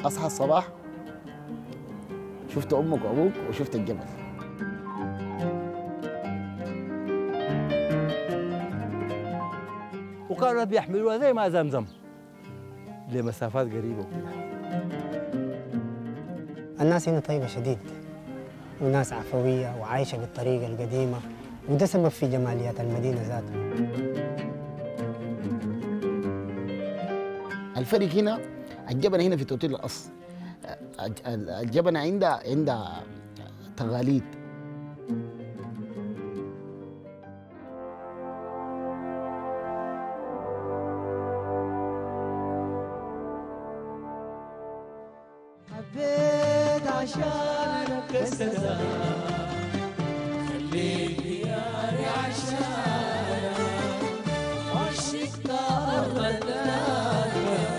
اصحى الصباح شفت امك وابوك وشفت الجبل. وكانوا بيحملوها زي ما زمزم لمسافات قريبه وكده. الناس هنا طيبة شديد وناس عفوية وعايشة بالطريقة القديمة، وده سبب في جماليات المدينة ذاتها. الفرق هنا الجبنة هنا في توتيل الأصل، الجبنة عندها تقاليد. حبيت عشانك السلام، خليني ياري عشانك، عشقت أرضك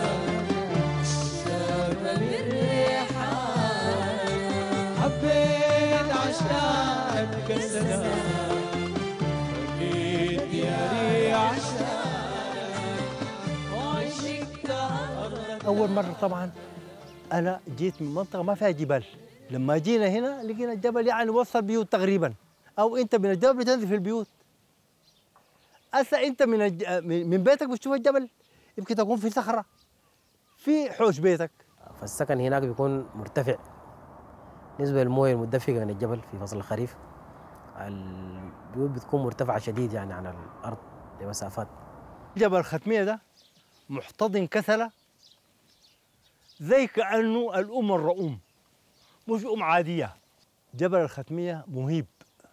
الشرب بالريحان. حبيت عشانك السلام، خليني ياري عشانك، عشقت أرضك. اول مره طبعا انا جيت من منطقه ما فيها جبال، لما جينا هنا لقينا الجبل يعني وصل بيوت تقريبا، او انت من الجبل بتنزل في البيوت. هسه انت من بيتك بتشوف الجبل، يمكن تكون في صخره في حوش بيتك. فالسكن هناك بيكون مرتفع بالنسبه للمويه المدفقه من الجبل في فصل الخريف. البيوت بتكون مرتفعه شديد يعني عن الارض لمسافات. جبل الختميه ده محتضن كسله زي كأنه الرؤوم، مش عادية. جبل الختمية مهيب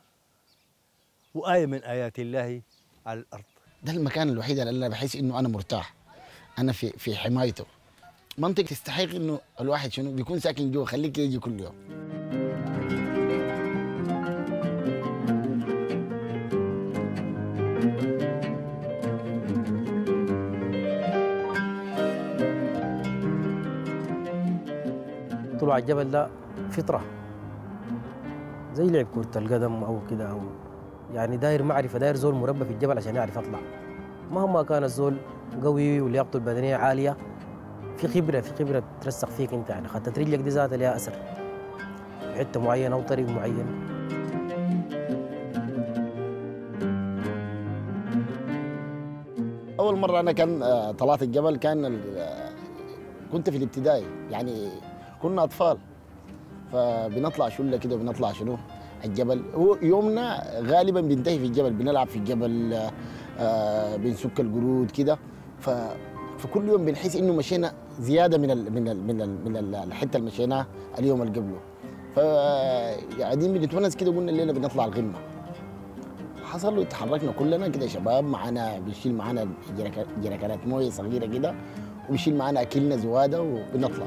وآية من آيات الله على الأرض. ده المكان الوحيد اللي انا بحس انه انا مرتاح، انا في حمايته. منطقه تستحق انه الواحد شنو بيكون ساكن جوا، خليك يجي كل يوم. طلوع الجبل ده فطره زي لعب كرة القدم او كده، او يعني داير معرفه، داير زول مربى في الجبل عشان يعرف يطلع. مهما كان الزول قوي ولياقته البدنيه عاليه، في خبره بترسخ فيك انت، يعني خطت رجلك دي ذاتها لها اثر في حته معينه او طريق معين. اول مره انا كان طلعت الجبل كان كنت في الابتدائي، يعني كنا اطفال، فبنطلع شله كده بنطلع شنو الجبل. هو يومنا غالبا بينتهي في الجبل، بنلعب في الجبل، بنسك القرود كده. فكل يوم بنحس انه مشينا زياده من الحته اللي مشيناها اليوم اللي قبله. فقاعدين بنتونس كده، قلنا الليله بنطلع القمه. حصل له تحركنا كلنا كده شباب، معانا بنشيل معانا جركانات مويه صغيره كده، وبنشيل معانا اكلنا زواده وبنطلع.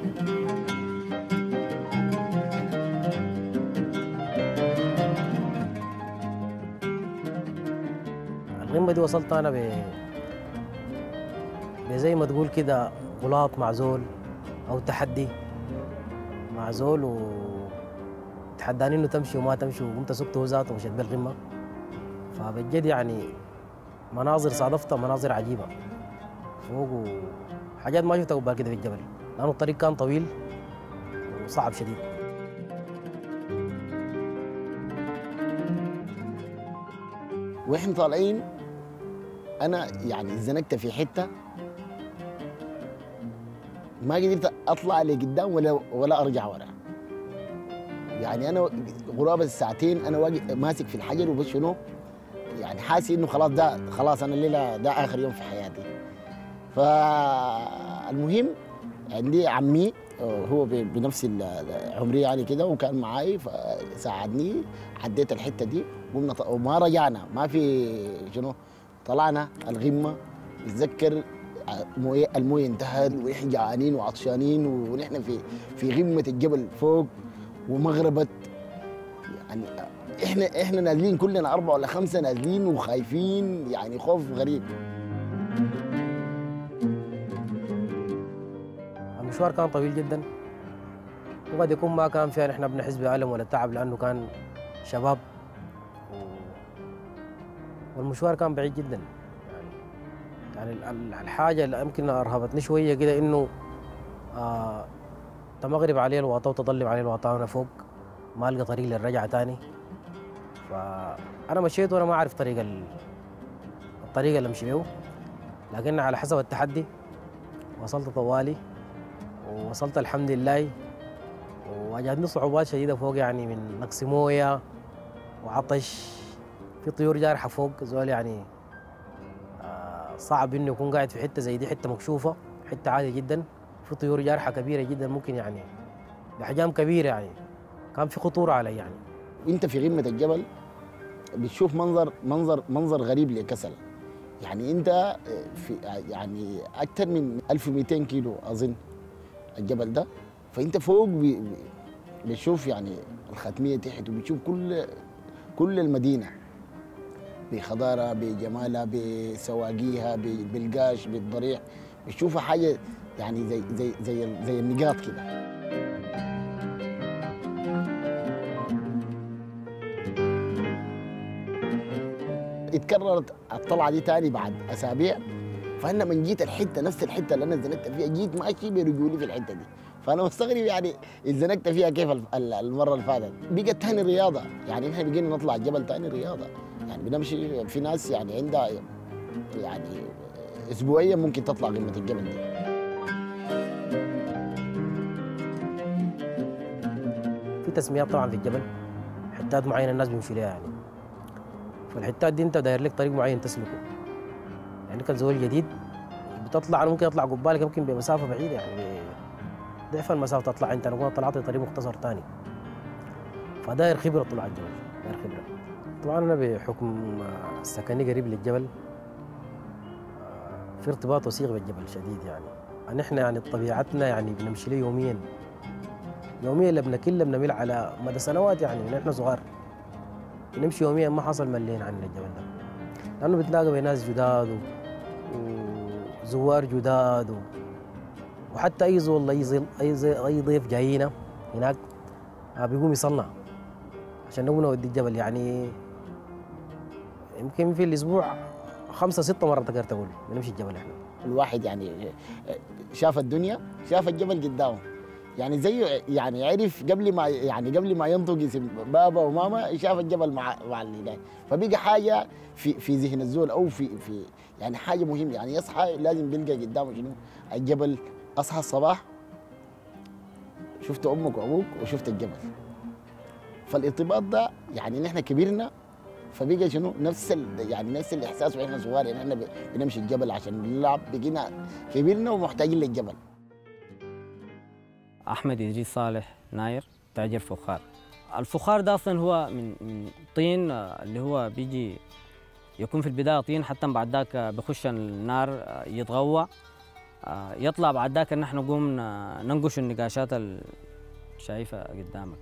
القمه دي وصلت انا زي ما تقول كده غلاط مع زول او تحدي مع زول، وتحداني انه تمشي وما تمشي، وقمت سكته ذاته ومشيت بالقمه. فبجد يعني مناظر صادفتها، مناظر عجيبه فوق، وحاجات ما شفتها قبل كده في الجبل، لانه الطريق كان طويل وصعب شديد. واحنا طالعين انا يعني زنقت في حته ما قدرت اطلع لقدام ولا ارجع ورا. يعني انا قرابه الساعتين انا واقف ماسك في الحجر وبس شنو، يعني حاسس انه خلاص انا الليله ده اخر يوم في حياتي. فالمهم عندي عمي هو بنفس عمري يعني كده، وكان معاي فساعدني، عديت الحته دي وما رجعنا، ما في شنو، طلعنا القمه. اتذكر المويه انتهت ونحن جعانين وعطشانين، ونحن في قمه الجبل فوق ومغربت. يعني احنا نازلين كلنا 4 ولا 5 نازلين وخايفين، يعني خوف غريب. المشوار كان طويل جدا، وقد يكون ما كان فيها نحن بنحس بألم ولا تعب، لأنه كان شباب والمشوار كان بعيد جدا. يعني الحاجة اللي يمكن أرهبتني شوية كده إنه تمغرب عليه الوطا وتظلم عليه الوطا وانا فوق، ما القى طريق للرجعه تاني. فانا مشيت وانا ما اعرف الطريقه اللي امشي بيه، لكن على حسب التحدي وصلت طوالي ووصلت الحمد لله. وواجهتني صعوبات شديده فوق، يعني من نقص مويه وعطش، في طيور جارحه فوق زول، يعني صعب انه يكون قاعد في حته زي دي، حته مكشوفه، حته عاليه جدا، في طيور جارحه كبيره جدا، ممكن يعني باحجام كبيره، يعني كان في خطوره علي يعني. وانت في قمه الجبل بتشوف منظر غريب لكسل. يعني انت في يعني اكثر من 1200 كيلو اظن الجبل ده، فانت فوق بتشوف يعني الختميه تحت، وبتشوف كل المدينه بخضارها بجمالها بسواقيها بالقاش بالضريح، بتشوفها حاجه يعني زي النقاط كده. اتكررت الطلعه دي تاني بعد اسابيع، فانا من جيت الحته نفس الحته اللي انا اتزنقت فيها، جيت ماشي برجولي في الحته دي، فانا مستغرب يعني اتزنقت فيها كيف المره اللي فاتت. بقت تاني رياضه، يعني احنا بقينا نطلع الجبل تاني رياضه، يعني بنمشي. في ناس يعني عندها يعني اسبوعيا ممكن تطلع قمه الجبل دي. في تسميات طبعا في الجبل، حتات معينه الناس بيمشوا لها يعني، فالحتات دي انت داير لك طريق معين تسلكه. يعني كان زول جديد بتطلع، انا ممكن اطلع قبالك يمكن بمسافه بعيده، يعني ضعف المسافه تطلع انت، انا طلعت طريق مختصر ثاني، فداير خبره طلوع الجبل، داير خبره. طبعا انا بحكم سكني قريب للجبل في ارتباط وثيق بالجبل شديد، يعني احنا يعني طبيعتنا يعني بنمشي له يوميا لبنا كله بنميل على مدى سنوات، يعني من احنا صغار بنمشي يوميا، ما حصل ملين عن الجبل ده، لانه بتلاقى بين ناس جداد وزوار جداد وحتى اي زول اي ضيف جايينا هناك بيقوم يصلى عشان نقوم نودي الجبل. يعني يمكن في الاسبوع 5 6 مرات تقدر تقول بنمشي الجبل. احنا الواحد يعني شاف الدنيا، شاف الجبل قدامه، يعني زيه، يعني عرف قبل ما ينطق اسم بابا وماما شاف الجبل مع اللي هناك، فبقى حاجه في ذهن الزول، او في يعني حاجه مهمه. يعني يصحى لازم بيلقى قدامه شنو؟ الجبل. اصحى الصباح شفت امك وابوك وشفت الجبل، فالارتباط ده يعني نحن كبرنا، فبقى شنو نفس الاحساس واحنا صغار، يعني احنا بنمشي الجبل عشان نلعب، بقينا كبرنا ومحتاجين للجبل. أحمد إدريس صالح ناير، تاجر فخار. الفخار ده أصلا هو من طين، اللي هو بيجي يكون في البداية طين، حتى بعد ذاك بخش النار يتغوى، يطلع بعد ذاك نحن نقوم ننقش النقاشات شايفة قدامك.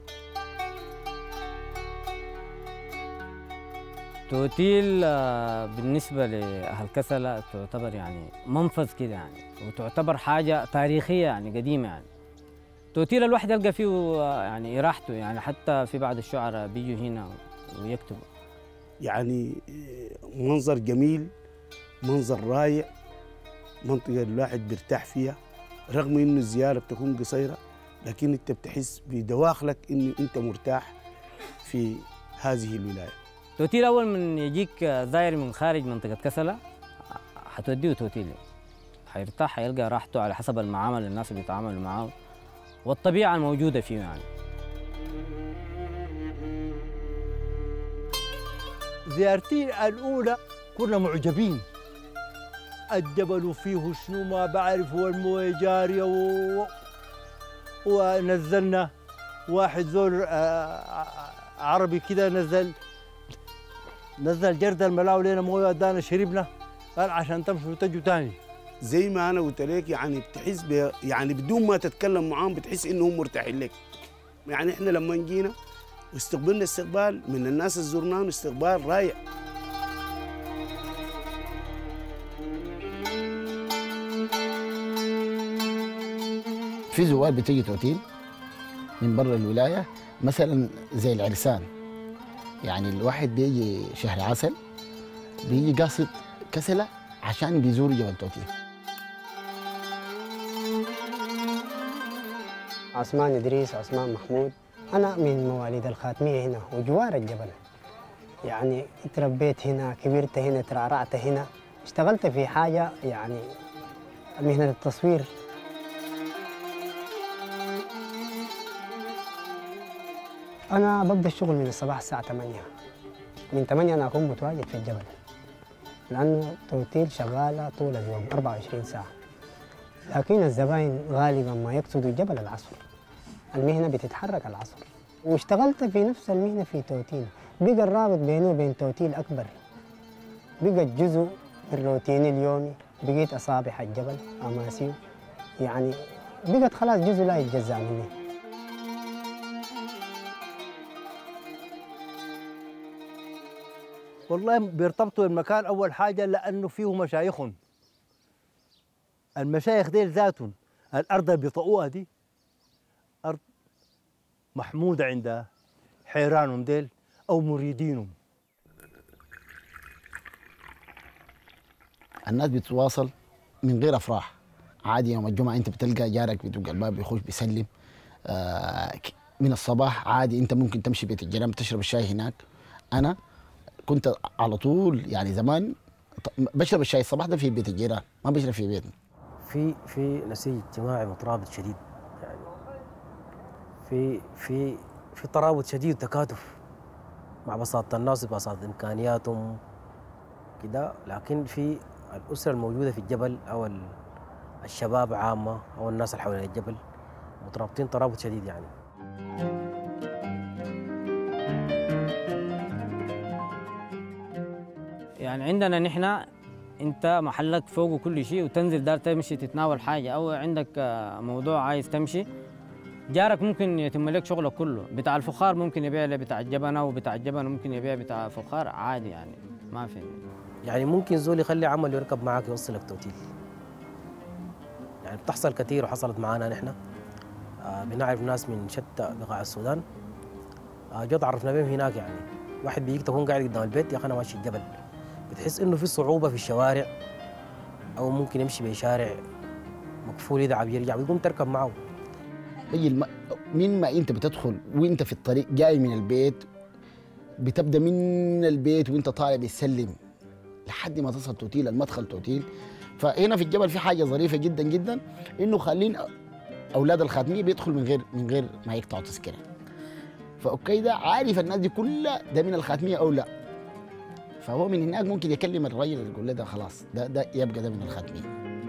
توتيل بالنسبة لأهل كسلة تعتبر يعني منفذ كده، يعني وتعتبر حاجة تاريخية يعني قديمة. يعني توتيل الواحد يلقى فيه يعني راحته، يعني حتى في بعض الشعراء بيجوا هنا ويكتبوا. يعني منظر جميل، منظر رائع، منطقة الواحد بيرتاح فيها، رغم إنه الزيارة بتكون قصيرة، لكن أنت بتحس بدواخلك إنه أنت مرتاح في هذه الولاية. توتيل أول من يجيك زائر من خارج منطقة كسلة حتوديه توتيل، حيرتاح، حيلقى راحته على حسب المعامل الناس اللي بيتعاملوا معاه والطبيعة الموجودة فيه. يعني زيارتي الأولى كنا معجبين، الجبل فيه شنو ما بعرف، والمويه جارية ونزلنا واحد زول عربي كده نزل جرد الملاو لنا مويه ادانا شربنا، قال عشان تمشوا وتجوا تاني. زي ما انا قلت لك، يعني بتحس يعني بدون ما تتكلم معاهم بتحس انهم مرتاحين لك. يعني احنا لما جينا واستقبلنا استقبال من الناس اللي زرناهم، استقبال رائع. في زوار بتيجي توتيل من برا الولايه، مثلا زي العرسان، يعني الواحد بيجي شهر عسل بيجي قاصد كسلة عشان بيزور جبل توتيل. عثمان إدريس عثمان محمود. أنا من مواليد الخاتمية هنا وجوار الجبل، يعني اتربيت هنا، كبرت هنا، ترعرعت هنا، اشتغلت في حاجة يعني مهنة التصوير. أنا ببدأ الشغل من الصباح الساعة 8، من 8 أنا أكون متواجد في الجبل، لأنه توتيل شغالة طول اليوم 24 ساعة. لكن الزباين غالبا ما يقصدوا الجبل العصر، المهنة بتتحرك العصر. واشتغلت في نفس المهنة في توتيل، بقى الرابط بينه وبين توتيل أكبر، بقى جزء من الروتين اليومي، بقيت أصابح الجبل أماسيه، يعني بقت خلاص جزء لا يتجزأ مني. والله بيرتبطوا المكان أول حاجة لأنه فيه مشايخهم. المشايخ ديل ذاتهم الأرض اللي بيطؤوها دي أرض محمودة عند حيرانهم ديل أو مريدينهم. الناس بتتواصل من غير افراح عادي. يوم الجمعه انت بتلقى جارك بدق الباب بيخش بيسلم. من الصباح عادي انت ممكن تمشي بيت الجيران تشرب الشاي هناك. انا كنت على طول يعني زمان بشرب الشاي الصباح ده في بيت الجيران، ما بشرب في بيتنا. في نسيج اجتماعي مترابط شديد، يعني في ترابط شديد وتكاتف مع بساطة الناس ببساطة إمكانياتهم كده. لكن في الأسرة الموجودة في الجبل أو الشباب عامة أو الناس اللي حوالين الجبل مترابطين ترابط شديد يعني. يعني عندنا نحن انت محلك فوق كل شيء وتنزل دار تمشي تتناول حاجه او عندك موضوع عايز تمشي، جارك ممكن يتم لك شغلك كله. بتاع الفخار ممكن يبيع لبتاع الجبنه، وبتاع الجبنه ممكن يبيع بتاع فخار عادي، يعني ما في. يعني ممكن زول يخلي عمل يركب معك يوصلك توتيل، يعني بتحصل كثير وحصلت معانا نحن. بنعرف ناس من شتى بقاع السودان جو تعرفنا بهم هناك. يعني واحد بيجيك تكون قاعد قدام البيت، يا اخي انا ماشي الجبل، بتحس انه في صعوبه في الشوارع او ممكن يمشي بشارع مقفول يدعب يرجع بيقوم تركب معه. من ما انت بتدخل وانت في الطريق جاي من البيت، بتبدا من البيت وانت طالع بتسلم لحد ما تصل توتيل المدخل توتيل. فهنا في الجبل في حاجه ظريفه جدا جدا، انه خالين اولاد الخاتميه بيدخل من غير ما يقطعوا تذكره. فاوكي ده عارف الناس دي كلها ده من الخاتميه او لا، فهو من هناك ممكن يكلم الرجل يقول له ده خلاص ده يبقى ده من الخاتميه.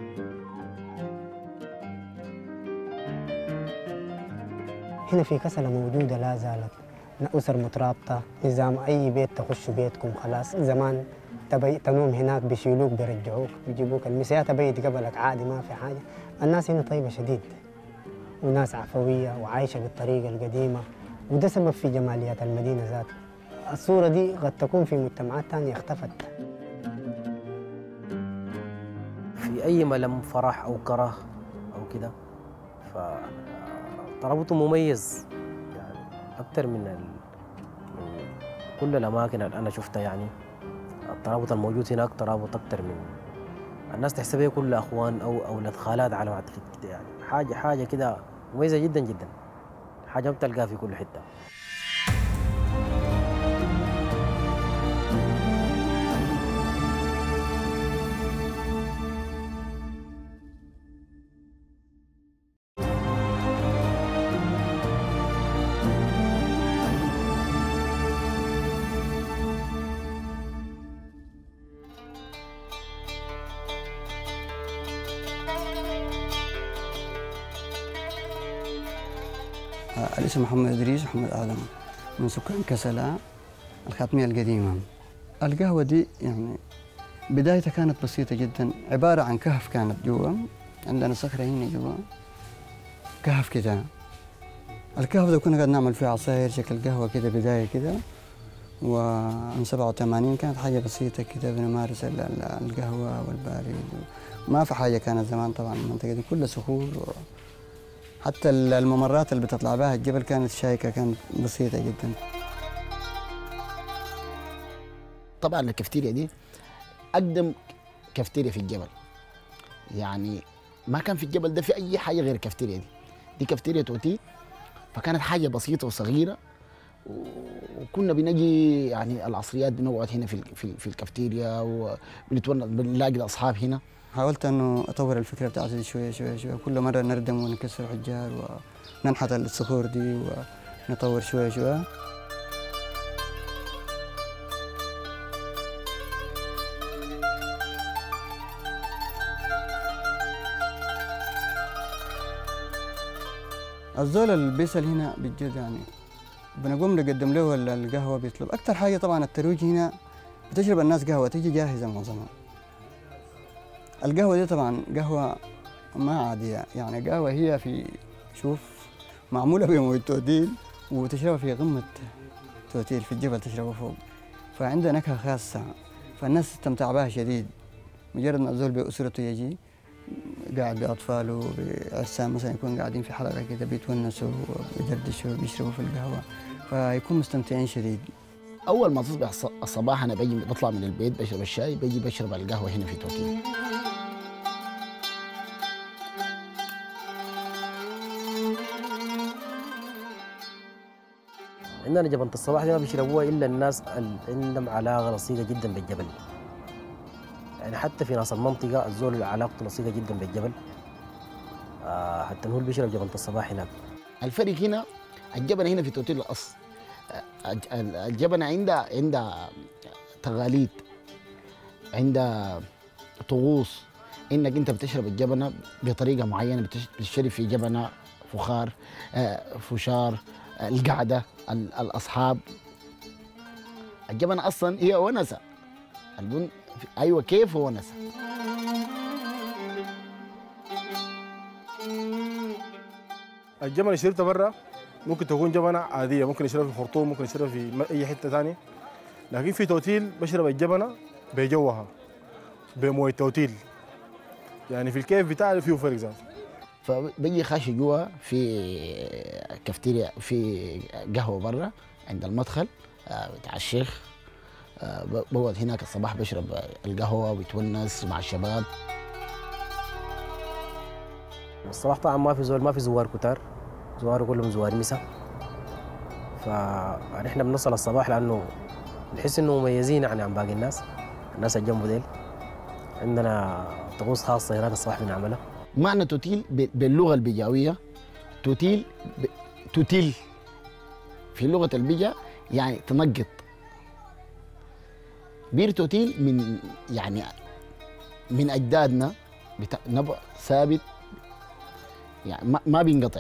هنا في كسلة موجودة لا زالت، أسر مترابطة، نظام أي بيت تخش بيتكم خلاص. زمان تبي تنوم هناك بيشيلوك بيرجعوك بيجيبوك المسيات تبيت قبلك عادي ما في حاجة. الناس هنا طيبة شديد وناس عفوية وعايشة بالطريقة القديمة، وده سبب في جماليات المدينة ذاتها. الصورة دي قد تكون في مجتمعات تانية اختفت. في أي ملم فرح أو كره أو كده فترابطه مميز، يعني أكثر من كل الأماكن اللي أنا شفتها. يعني الترابط الموجود هناك ترابط أكثر من الناس تحسبها كل أخوان أو أولاد خالات على ما أعتقد كده. يعني حاجة كده مميزة جدا جدا، حاجة بتلقاها في كل حتة. الاسم محمد إدريس محمد آدم، من سكان كسلة الخاتمية القديمة. القهوة دي يعني بدايتها كانت بسيطة جدا، عبارة عن كهف كانت جوا، عندنا صخرة هنا جوا كهف كده. الكهف ده كنا قاعد نعمل فيه عصاير شكل قهوة كده بداية كده. وعن 87 كانت حاجة بسيطة كده بنمارس القهوة والبارد، ما في حاجة كانت زمان. طبعا المنطقة دي كلها صخور، حتى الممرات اللي بتطلع بها الجبل كانت شايكة، كانت بسيطة جدا. طبعا الكافتيريا دي أقدم كافتيريا في الجبل، يعني ما كان في الجبل ده في أي حاجة غير الكافتيريا دي. دي كافتيريا توتيل. فكانت حاجه بسيطه وصغيره، وكنا بنجي يعني العصريات بنقعد هنا في الكافتيريا وبنتونس، بنلاقي الاصحاب هنا. حاولت انه اطور الفكره بتاعتي دي شويه شويه شويه، كل مره نردم ونكسر حجار وننحت الصخور دي ونطور شويه شويه. الزول اللي بيسأل هنا بجد يعني بنقوم نقدم له القهوه بيطلب. اكثر حاجه طبعا الترويج هنا بتشرب الناس قهوه تيجي جاهزه معظمها. القهوه دي طبعا قهوه ما عاديه، يعني قهوه هي في شوف معموله بمويه توتيل وتشربها في قمه توتيل في الجبل تشربها فوق، فعندها نكهه خاصه، فالناس تستمتع بها شديد. مجرد ما الزول باسرته يجي قاعد باطفاله بعرسان مثلا يكون قاعدين في حلقه كده بيتونسوا بيدردشوا بيشربوا في القهوه، فيكون مستمتعين شديد. اول ما تصبح الصباح انا باجي بطلع من البيت بشرب الشاي، باجي بشرب القهوه هنا في توتيل. عندنا جبنة الصباح دي ما بيشربوها الا الناس اللي عندهم علاقه لصيقه جدا بالجبل. يعني حتى في ناس المنطقه الزول اللي علاقته لصيقه جدا بالجبل، حتى هو اللي بيشرب جبنة الصباح هناك. الفرق هنا الجبنه هنا في توتيل الاصل، الجبنه عندها تغاليد، عندها طقوس، انك انت بتشرب الجبنه بطريقه معينه، بتشرب في جبنه فخار، فشار، القعده، الاصحاب. الجبنه اصلا هي ونسه، البن ايوه كيف ونسه. الجبنه اللي شربتها برا ممكن تكون جبنه عاديه، ممكن اشربها في الخرطوم، ممكن اشربها في اي حته ثانيه، لكن في توتيل بشرب الجبنه بجوها بمويه توتيل، يعني في الكيف بتاعي فيه فرق ذاته. فبيجي خاش جوا في كافتيريا، في قهوه برا عند المدخل بتاع الشيخ، بقعد هناك الصباح بشرب القهوه وبتونس مع الشباب. الصباح طبعا ما في زوار كتار، زوار كلهم زوار مسا. فنحن بنوصل الصباح لانه نحس انه مميزين يعني عن باقي الناس اللي جنبه ديل. عندنا طقوس خاصه هناك الصباح بنعملها. معنى توتيل باللغه البيجاويه، توتيل توتيل في لغه البيجا يعني تنقط. بير توتيل من يعني من اجدادنا نبع ثابت يعني ما بينقطع.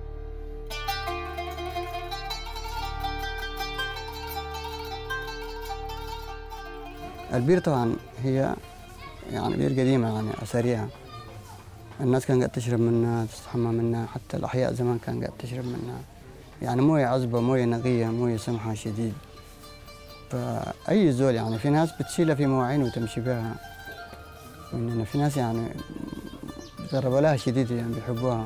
البير طبعا هي يعني بير قديمة يعني أثرية، الناس كان قاعد تشرب منها تستحمى منها، حتى الأحياء زمان كان قاعد تشرب منها، يعني موية عذبة، موية نقية، موية سمحة شديد. فأي زول يعني في ناس بتشيلها في مواعين وتمشي بها، وإننا في ناس يعني بيقربوا لها شديد يعني بيحبوها.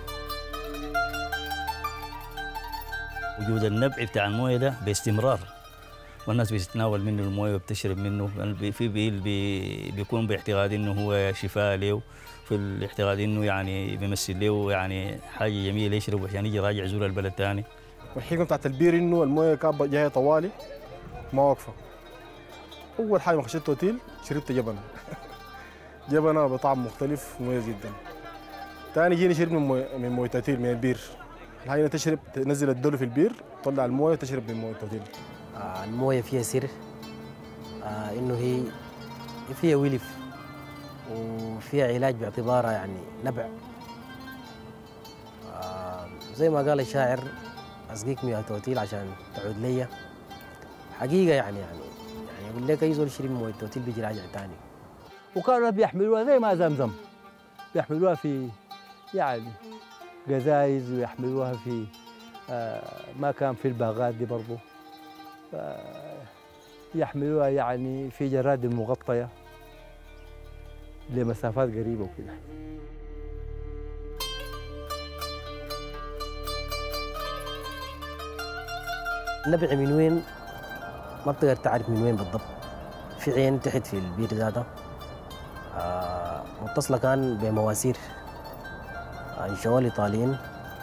وجود النبع بتاع المويه ده باستمرار، والناس بتتناول منه المويه وبتشرب منه، في بيل بيكون باعتقاد انه هو شفاء له، في الاعتقاد انه يعني بيمثل له يعني حاجه جميله يشرب عشان يجي راجع يزور البلد ثاني. والحكمه بتاعت البير انه المويه كانت جايه طوالي ما واقفه. اول حاجه ما خشيت اوتيل شربت جبنه جبنه بطعم مختلف مميز جدا. ثاني جيني شربت من مويه توتيل من البير. الحاجه تشرب تنزل الدلو في البير، تطلع المويه تشرب من مويه توتيل. المويه فيها سر، انه هي فيها ولف وفيها علاج باعتبارها يعني نبع. زي ما قال الشاعر اسقيك مياه توتيل عشان تعود ليا. حقيقه يعني يقول لك اي زول يشرب مويه توتيل بيجي راجع ثاني. وكانوا بيحملوها زي ما زمزم، بيحملوها في يعني قزايز، ويحملوها في ما كان في الباغات دي برضه، يحملوها يعني في جراد مغطية لمسافات قريبة وكده. النبع من وين ما بتقدر تعرف من وين بالضبط. في عين تحت في البير ذاتها متصلة كان بمواسير انشأوها الإيطاليين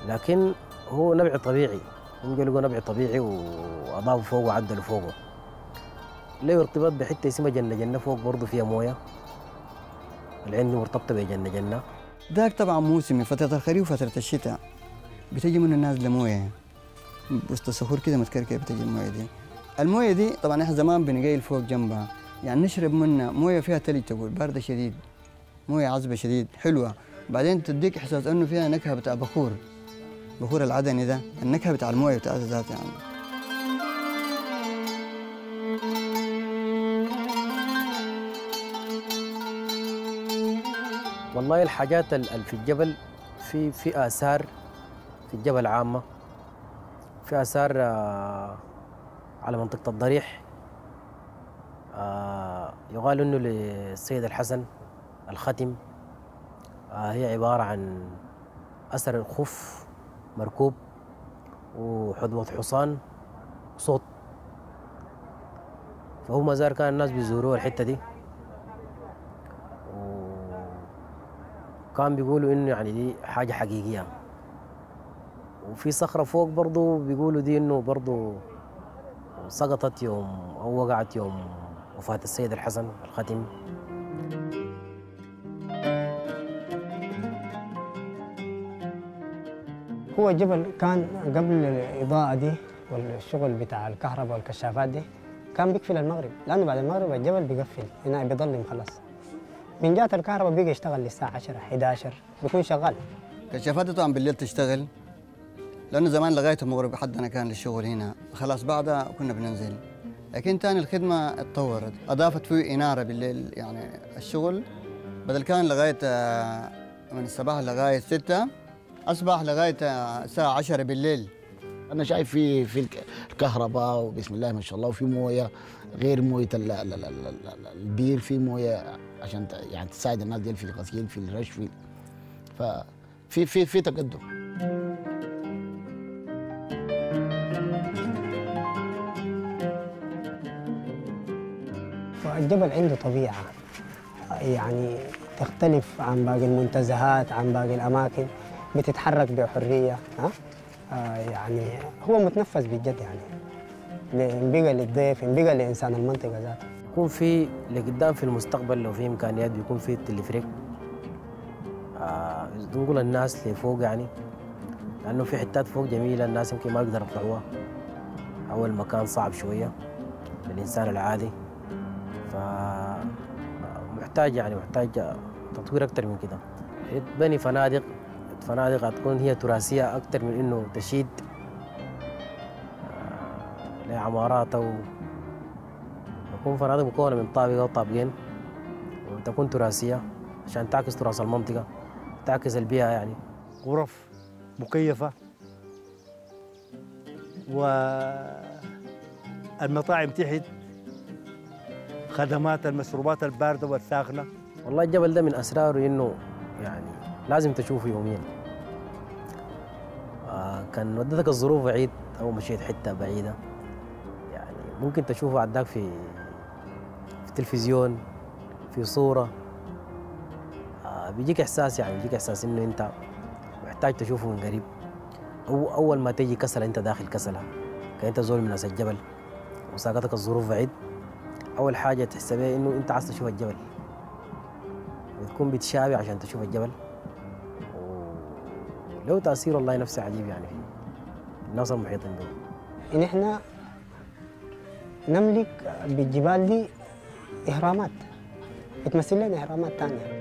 لكن هو نبع طبيعي، هم لقوا نبع طبيعي واضافوا فوقه وعدلوا فوقه. له ارتباط بحته اسمها جنه فوق برضه فيها مويه، العين مرتبطه بجنه جنه. داك طبعا موسمي، فترة الخريف وفترة الشتاء بتجي منه نازلة مويه وسط الصخور كده متكركبة بتجي المويه دي. المويه دي طبعا احنا زمان بنقيل فوق جنبها، يعني نشرب منها مويه فيها تلج، تقول باردة شديد، مويه عذبة شديد حلوة، بعدين تديك احساس انه فيها نكهة بتاع بخور العدني ده، النكهة بتاع المويه بتاعتها ذات يعني. والله الحاجات في الجبل في آثار في الجبل عامة، في آثار على منطقة الضريح، يقال إنه للسيد الحسن الختم، هي عبارة عن أثر الخف مركوب وحدوة حصان وصوت، فهو مزار كان الناس بيزوروه الحتة دي، كان بيقولوا إنه يعني دي حاجة حقيقية. وفي صخرة فوق برضو بيقولوا دي إنه برضو سقطت يوم أو وقعت يوم وفاة السيد الحسن الختم. هو الجبل كان قبل الإضاءة دي والشغل بتاع الكهرباء والكشافات دي كان بيقفل المغرب، لأنه بعد المغرب الجبل بيقفل هنا بيضلم خلاص. من جهة الكهرباء بيجي يشتغل للساعة 10 11 بيكون شغال. كشافات طبعا بالليل تشتغل، لأنه زمان لغاية المغرب حدنا كان للشغل هنا، خلاص بعدها كنا بننزل. لكن تاني الخدمة اتطورت، أضافت فيه إنارة بالليل، يعني الشغل بدل كان لغاية من الصباح لغاية 6 أصبح لغاية الساعة 10 بالليل. أنا شايف في الكهرباء وبسم الله ما شاء الله، وفي موية غير موية البير، في موية عشان يعني تساعد الناس دي في الغسيل في الرش في تقدم. الجبل عنده طبيعة يعني تختلف عن باقي المنتزهات، عن باقي الأماكن، بتتحرك بحرية. يعني هو متنفس بجد، يعني إن بقى للضيف إن بقى لإنسان المنطقة ذاته. يكون في لقدام في المستقبل لو في إمكانيات بيكون في التلفريك، نقول الناس لفوق يعني، لأنه في حتات فوق جميلة الناس يمكن ما يقدروا يطلعوها، أو المكان صعب شوية للإنسان العادي، فمحتاج يعني محتاج تطوير أكثر من كده. يتبني فنادق هتكون هي تراثية أكثر من إنه تشيد لعمارات، أو تكون فنادق مكونة من طابق أو طابقين وتكون تراثية عشان تعكس تراث المنطقة، تعكس البيئة يعني. غرف مكيفة، والمطاعم تحت، خدمات المشروبات الباردة والساخنة. والله الجبل ده من أسراره إنه يعني لازم تشوفه يوميا. كان ودتك الظروف بعيد أو مشيت حتة بعيدة، يعني ممكن تشوفه عداك في التلفزيون، في صورة، بيجيك إحساس، يعني بيجيك إحساس إنه أنت محتاج تشوفه من قريب. أول ما تيجي كسلة أنت داخل كسلة، كأنت زول من ناس الجبل وساقتك الظروف بعيد، أول حاجة تحس بها إنه أنت عايز تشوف الجبل، وتكون بتشابه عشان تشوف الجبل، له تأثير والله نفسه عجيب يعني في الناس المحيطين به. إن إحنا نملك بالجبال دي إهرامات، بتمثل لنا إهرامات تانية.